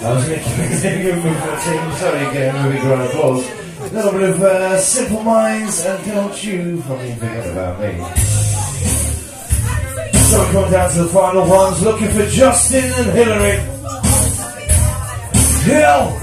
I was making a good move for the team, sorry again, moving ground applause. A little bit of Simple Minds and Don't You fucking forget about me. So we're coming down to the final ones, looking for Justin and Hillary. Hill!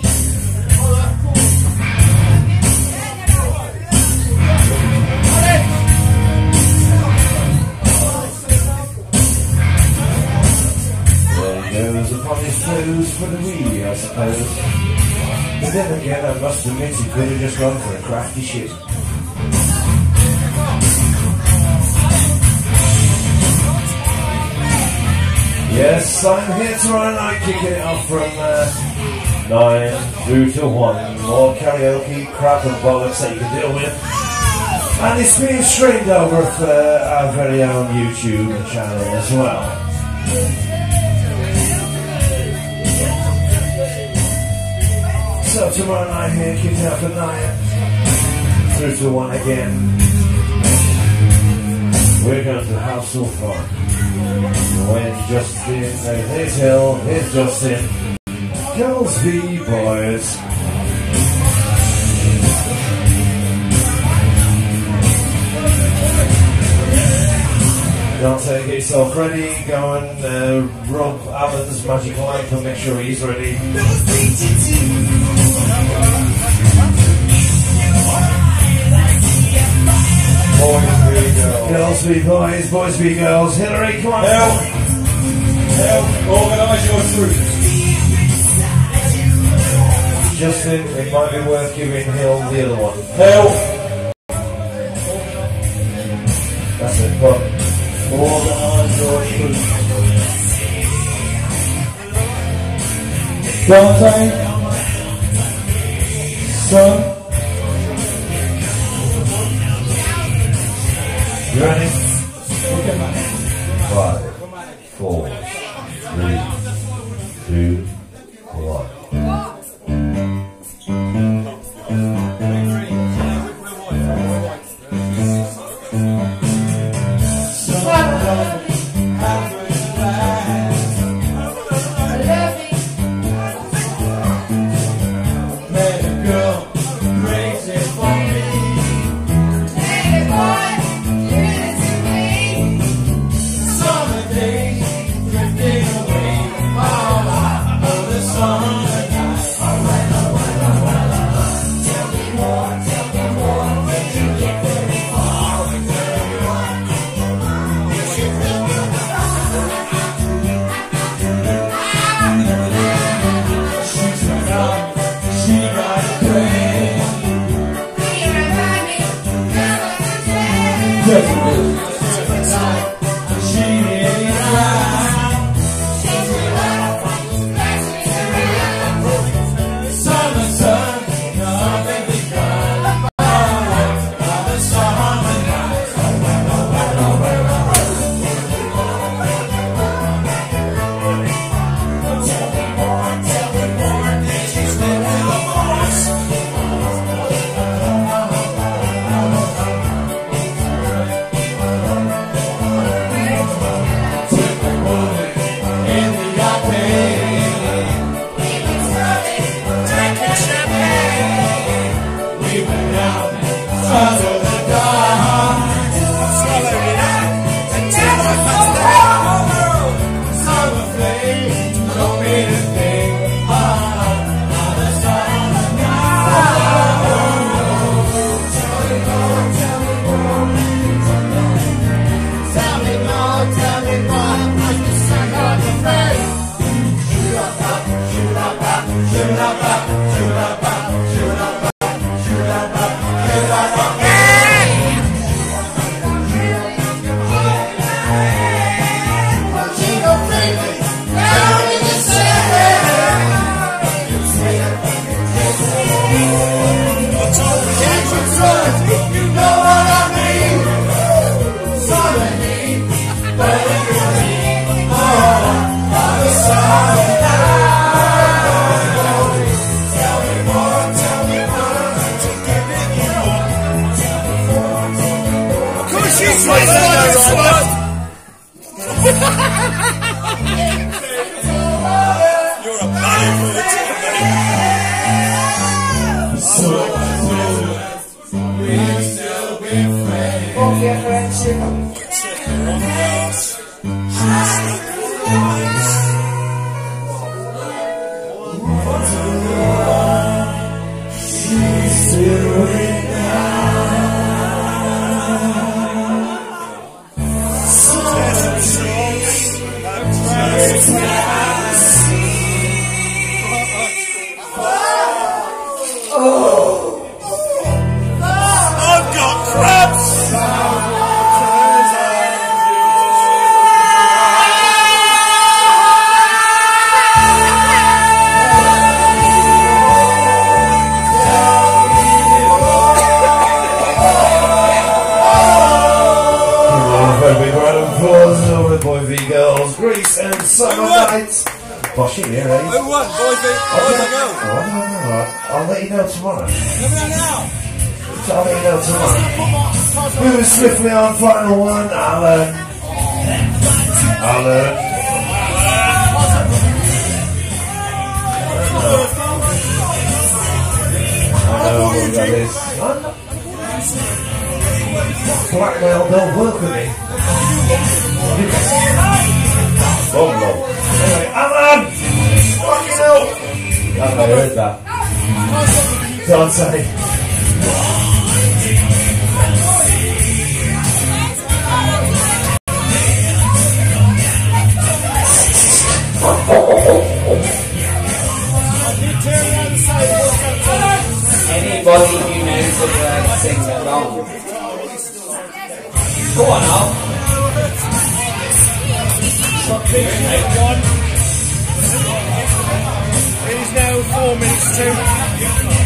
There goes upon his toes for the Wii, I suppose. But then again, I must admit he could have just gone for a crafty shit. Yes, I'm here tomorrow night, kicking it off from 9 through to 1. More karaoke, crap and bollocks that you can deal with. And it's being streamed over for our very own YouTube channel as well. So tomorrow night here, kicking out from 9 through to 1 again. We're going to have some fun. When Justin, here's Hill, here's Justin. Girls v Boys. Don't say get yourself ready, go and rub Alan's magic lamp and make sure he's ready. Girls be boys, boys be girls. Hillary, come on. Help, organise your troops. Justin, it might be worth giving Hill the other one. Help. That's it, but organise your troops. Dante, son, you ready? 5, 4, 3, 2, 1. Reese and Summer Night. Boshing here, eh? Who won? Boys or girls? I don't know. I'll let you know tomorrow. I'll let you know tomorrow. Moving swiftly on, final one. Alan. I know what that is. Blackmail don't work with me. Oh no. Anyway, Alan! Fucking hell! I heard that. Dante. Anybody who knows the word sings along. Go on, Al. It is now 4 minutes to.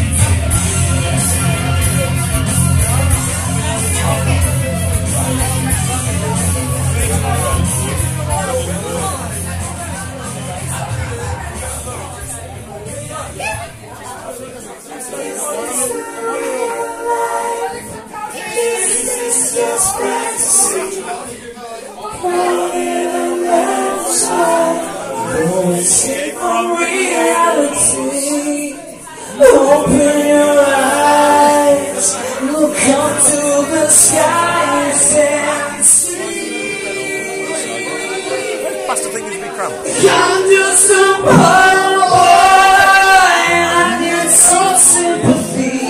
Escape from reality. Open your eyes, look up to the skies and see. Bastard thing is be cramped. I'm just a poor boy, I need some sympathy.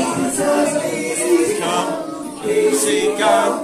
Come, see, go.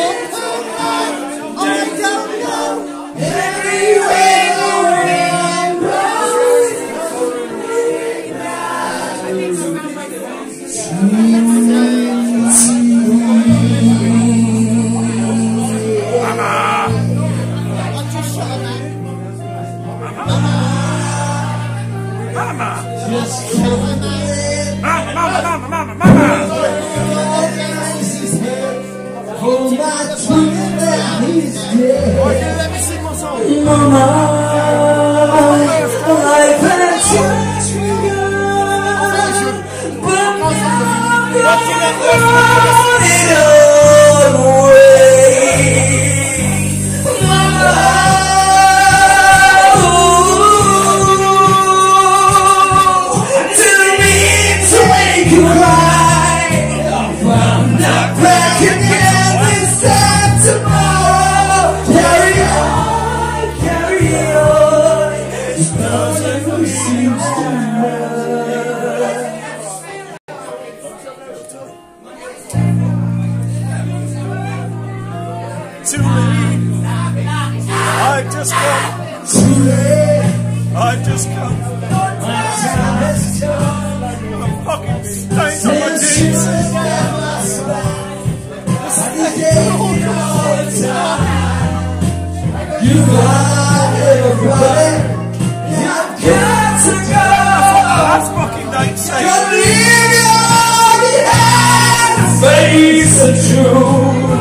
Mama, life has changed me, but now I'm throwing it all away. Mama, didn't mean to make you cry. I'm not back again this time tomorrow. Carry on. I just come. I'm fucking stains on my jeans. You got everybody. You've got to go. That's fucking nice. You're leaving all behind. Face the truth.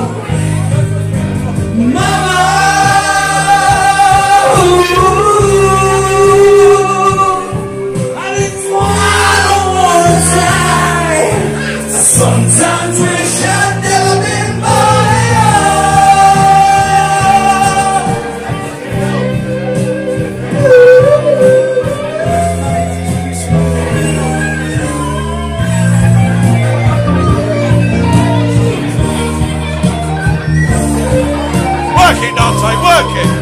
Sometimes wish I'd never been Work it, Dante, work it.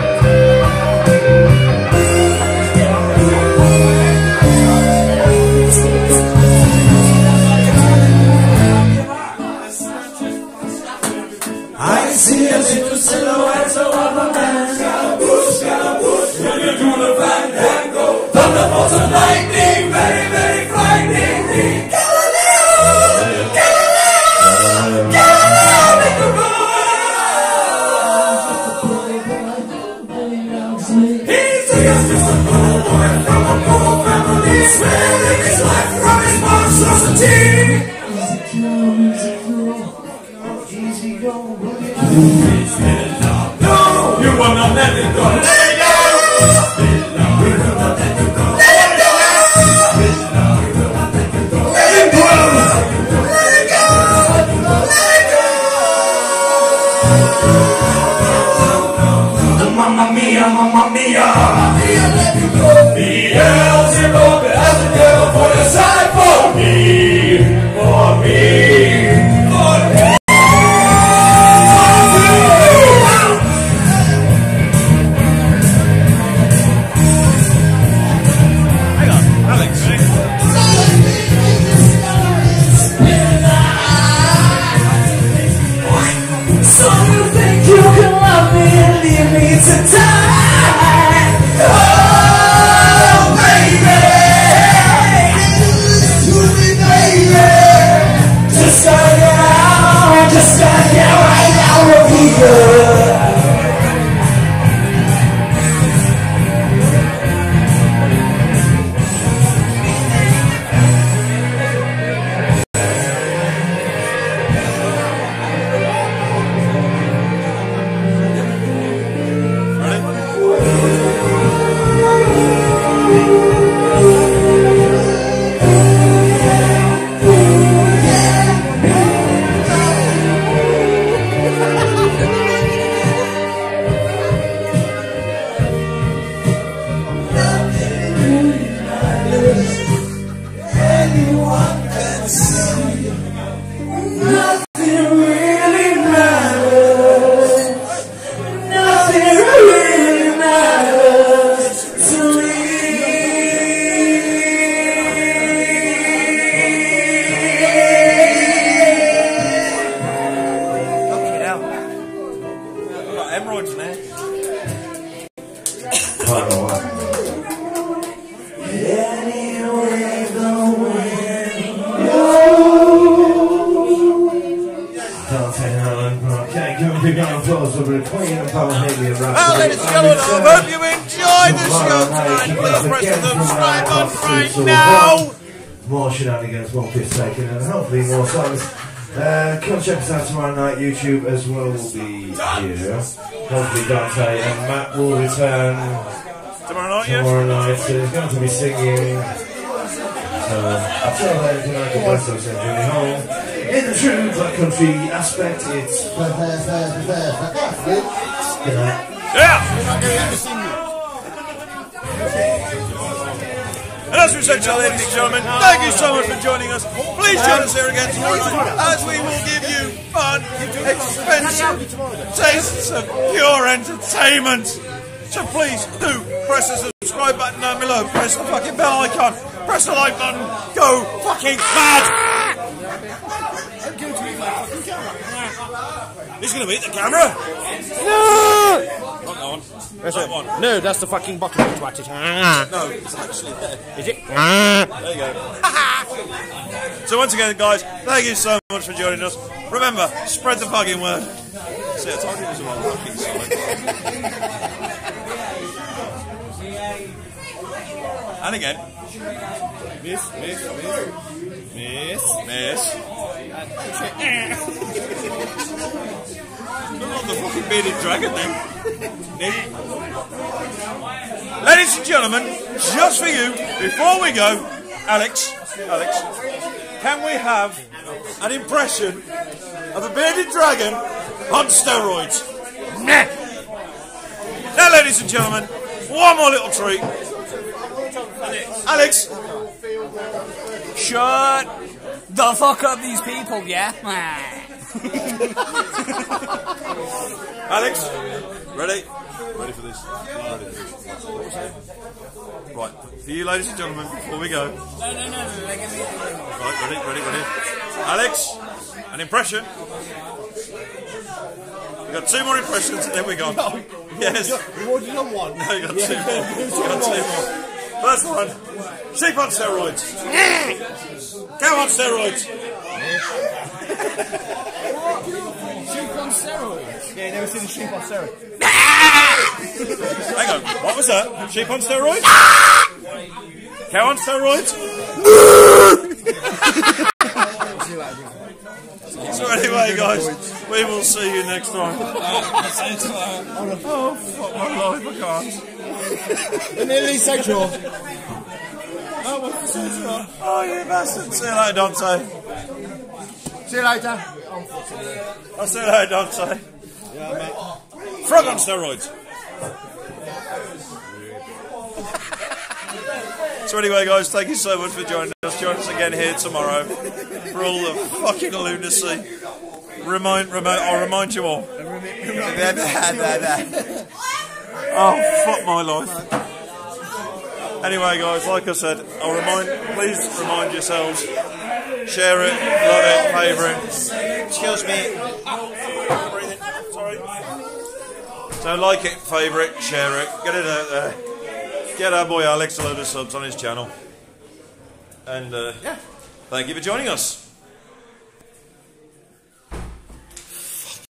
I see a little silhouette of a man. Scaramouche, when you do the fandango. Thunderbolts and lightning, very, very frightening. Galileo, Galileo, Galileo, make the run. He's a young boy from a poor family, sparing his life from his monstrosity. No, you will not let it go. Beelzebub has the devil put aside for me, for me, for me. Hang on, Alex. So you think you can love me and leave me to die? Oh, baby, just start out right now, repeat. Hemorrhoids now. Well, ladies and gentlemen, I hope you enjoyed the show tonight. Please press the subscribe button right now. More shenanigans, more piss taken, and hopefully more songs. Come check us out tomorrow night. YouTube as well will be here. Hopefully Dante and Matt will return Tomorrow night, So he's going to be singing. So I'll tell you later tonight. The best of journey home. In the true black country aspect, it's good night. Yeah! And as we said, ladies and gentlemen, thank you so much for joining us. Please join us here again tomorrow as we will give you fun, expensive tastes of pure entertainment. So please do press the subscribe button down below, press the fucking bell icon, press the like button, go fucking mad! He's going to beat the camera? No! Not that one. That's That it. one. No, that's the fucking bottom of it. No, it's actually there. Is it? There you go. So once again, guys, thank you so much for joining us. Remember, spread the fucking word. See, I told you it was about fucking solid. And again. Miss. Look like the fucking bearded dragon then. Ladies and gentlemen, just for you, before we go, Alex, can we have an impression of a bearded dragon on steroids? Nah. Now, ladies and gentlemen, one more little treat. Alex. Shut the fuck up, these people, yeah? Alex, ready? Ready for this? Right, for you, ladies and gentlemen, before we go. No. Right, ready. Alex, an impression. We've got 2 more impressions and then we're gone. No. Yes. You've already done one. No, you got 2 more. You got 2 more. First one, sheep on steroids. Go on steroids. Sheep on steroids. Yeah, you never seen a sheep on steroids. Hang on, what was that? Sheep on steroids? Cow on steroids? So anyway, guys, we will see you next time. Oh, fuck my life, I can't. The nearly sexual. Oh, you bastard. See you later, Dante. See you later. I'll see you later, Dante. Frog on steroids. So anyway, guys, thank you so much for joining us. Join us again here tomorrow for all the fucking lunacy. I'll remind you all. Oh, fuck my life. Anyway, guys, like I said, please remind yourselves, share it, love it, favourite. Excuse me. Sorry. So like it, favourite, share it, get it out there. Get our boy Alex a load of subs on his channel. And thank you for joining us.